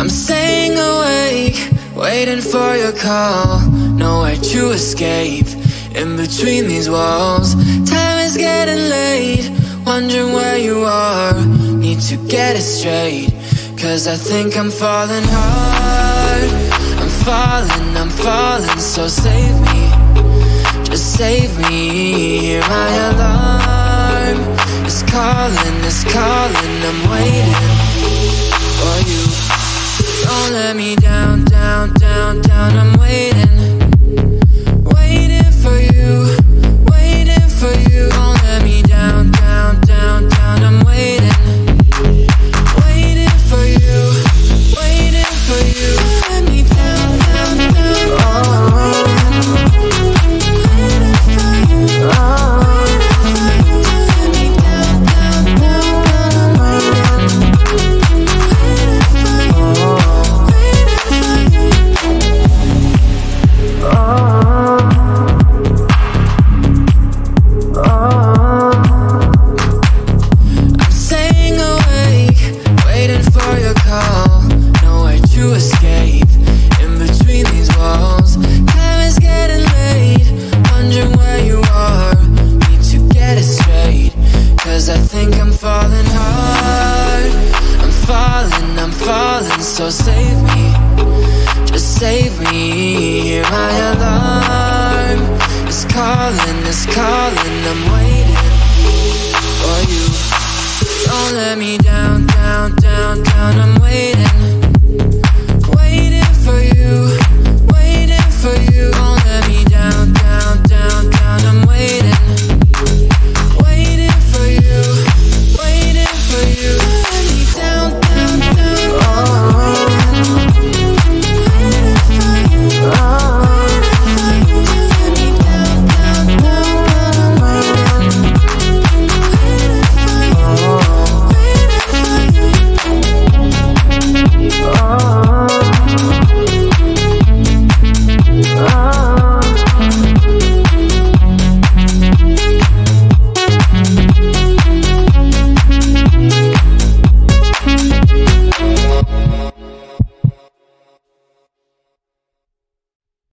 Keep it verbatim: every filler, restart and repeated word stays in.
I'm staying awake, waiting for your call. Nowhere to escape, in between these walls. Time is getting late, wondering where you are. Need to get it straight, cause I think I'm falling hard. I'm falling, I'm falling, so save me. Just save me, hear my alarm. It's calling, it's calling, I'm waiting for you. Don't let me down, down, down, down, I'm waiting. Waiting for you, waiting for you. Don't let me down, down, down, down, I'm waiting. Waiting for you, waiting for you. Don't let me down, down, down, down, I'm waiting. Waiting for you, waiting for you. Don't let me down, down, down, down, I'm waiting. Waiting for you, waiting for you. I'm staying awake, waiting for your call. Nowhere to escape, in between these walls. Time is getting late, wondering where you are. Need to get it straight, cause I think I'm falling hard. I'm falling, I'm falling, so save me. Just save me, hear my alarm. It's calling, it's calling, I'm waiting for you. Don't let me down, down, down, down, I'm waiting.